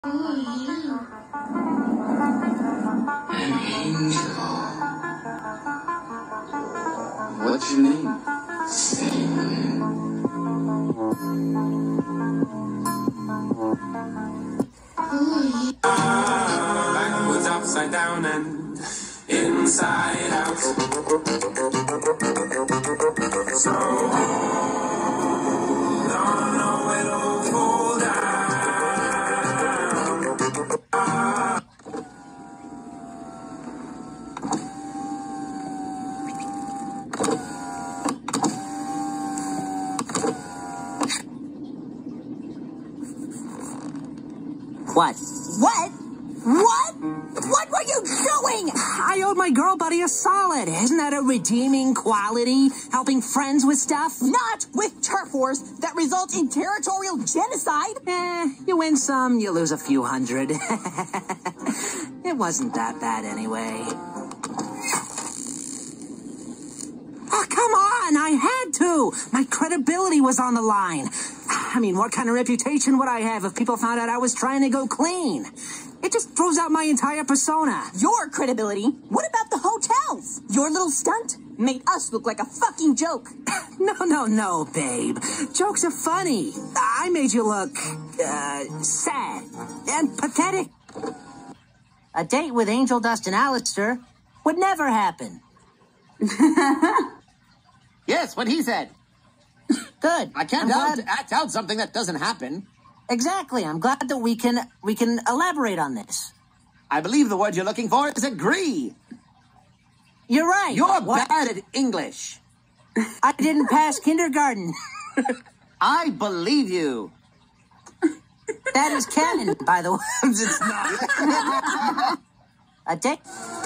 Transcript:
Who are you? An angel. What's your name? Sing. Who are you? Backwards, upside down, and inside out. So don't know it'll fall down. What? What? What? What were you doing? I owed my girl buddy a solid. Isn't that a redeeming quality? Helping friends with stuff? Not with turf wars that result in territorial genocide. You win some, you lose a few hundred. It wasn't that bad anyway. Oh, come on! I had to! My credibility was on the line. I mean, what kind of reputation would I have if people found out I was trying to go clean? It just throws out my entire persona. Your credibility? What about the hotels? Your little stunt made us look like a fucking joke. No, babe. Jokes are funny. I made you look, sad and pathetic. A date with Angel Dust and Alistair would never happen. Yes, what he said. Good. I can't act out something that doesn't happen. Exactly. I'm glad that we can elaborate on this. I believe the word you're looking for is agree. You're right. You're bad at English. I didn't pass kindergarten. I believe you. That is canon, by the way. It's not. A date.